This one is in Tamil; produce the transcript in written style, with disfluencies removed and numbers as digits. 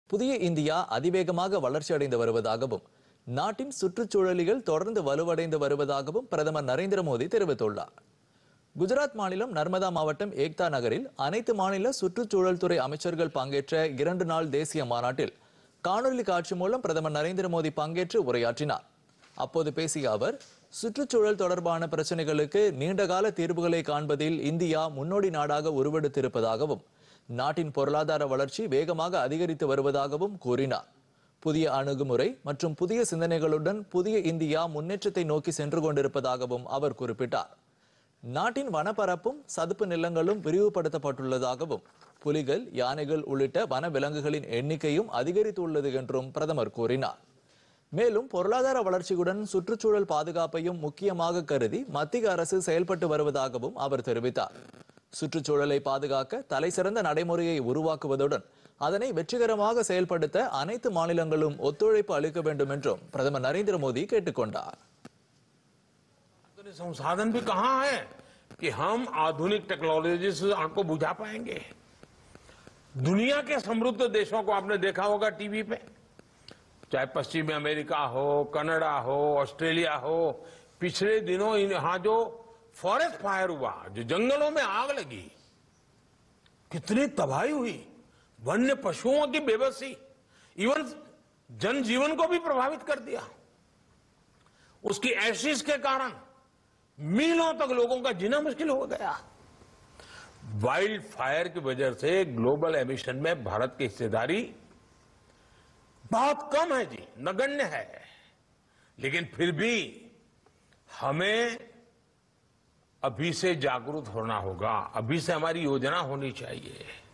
புதிய இந்தியா அதிவேகமாக வளர்ச்சி அடைந்து வருவதாகவும் நாட்டின் சுற்றுச்சூழலிகள் தொடர்ந்து வலுவடைந்து வருவதாகவும் பிரதமர் நரேந்திர மோடி தெரிவித்துள்ளார். குஜராத் மாநிலம் நர்மதா மாவட்டம் ஏக்தா நகரில் அனைத்து மாநில சுற்றுச்சூழல் துறை அமைச்சர்கள் பங்கேற்ற 2 நாள் தேசிய மாநாட்டில் காணொலி காட்சி மூலம் பிரதமர் நரேந்திர மோடி பங்கேற்று உரையாற்றினார். அப்போது பேசிய அவர், சுற்றுச்சூழல் தொடர்பான பிரச்சனைகளுக்கு நீண்டகால தீர்வுகளை காண்பதில் இந்தியா முன்னோடி நாடாக உருவெடுத்திருப்பதாகவும் நாட்டின் பொருளாதார வளர்ச்சி வேகமாக அதிகரித்து வருவதாகவும் கூறினார். புதிய அணுகுமுறை மற்றும் புதிய சிந்தனைகளுடன் புதிய இந்தியா முன்னேற்றத்தை நோக்கி சென்று கொண்டிருப்பதாகவும் அவர் குறிப்பிட்டார். நாட்டின் வனப்பரப்பும் சதுப்பு நிலங்களும் விரிவுபடுத்தப்பட்டுள்ளதாகவும் புலிகள், யானைகள் உள்ளிட்ட வன விலங்குகளின் எண்ணிக்கையும் அதிகரித்துள்ளது என்றும் பிரதமர் கூறினார். மேலும் பொருளாதார வளர்ச்சியுடன் சுற்றுச்சூழல் பாதுகாப்பையும் முக்கியமாக கருதி மத்திய அரசு செயல்பட்டு வருவதாகவும் அவர் தெரிவித்தார். சுற்றுச்சூழலை பாதுகாக்க தலைசிறந்த நடைமுறையை உருவாக்குவதுடன் அதனை வெற்றிகரமாக செயல்படுத்த அனைத்து மாநிலங்களும் ஒத்துழைப்பு அளிக்க வேண்டும் என்றும் பிரதமர் நரேந்திர மோடி கேட்டுக்கொண்டார். संसाधन भी कहां है कि हम आधुनिक टेक्नोलॉजी से आपको बुझा पाएंगे। दुनिया के समृद्ध देशों को आपने देखा होगा टीवी पे, चाहे पश्चिमी अमेरिका हो, कनाडा हो, ऑस्ट्रेलिया हो। पिछले दिनों यहां जो फॉरेस्ट फायर हुआ, जो जंगलों में आग लगी, कितनी तबाही हुई, वन्य पशुओं की बेबसी, इवन जनजीवन को भी प्रभावित कर दिया। उसकी एशिस के कारण मीलों तक लोगों का जीना मुश्किल हो गया। वाइल्ड फायर की वजह से ग्लोबल एमिशन में भारत की हिस्सेदारी बहुत कम है जी, नगण्य है। लेकिन फिर भी हमें अभी से जागरूक होना होगा, अभी से हमारी योजना होनी चाहिए।